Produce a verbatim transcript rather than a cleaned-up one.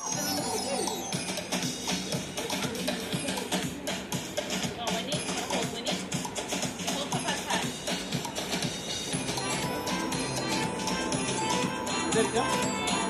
เอาไว้นี่เอาผมไว้นี่เดี๋ยวเขาผัดผัด Good job.